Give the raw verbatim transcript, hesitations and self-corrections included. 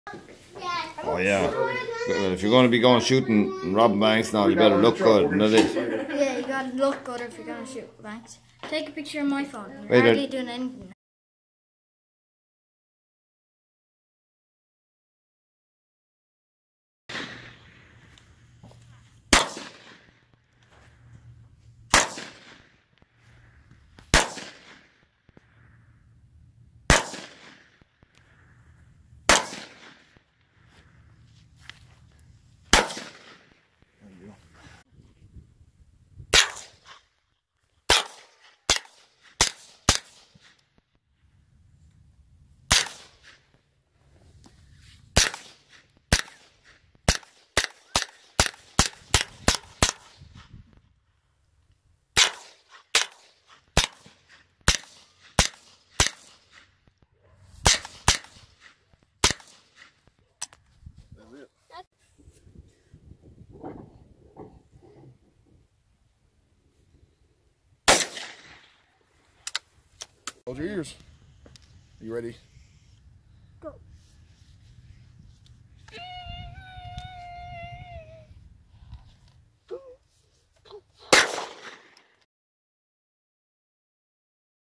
Oh yeah. But if you're going to be going shooting and robbing banks now, you better look good, isn't it? Yeah, you gotta look good if you're gonna shoot banks. Take a picture of my phone. You're Wait, hardly doing anything. Hold your ears. Are you ready? Go.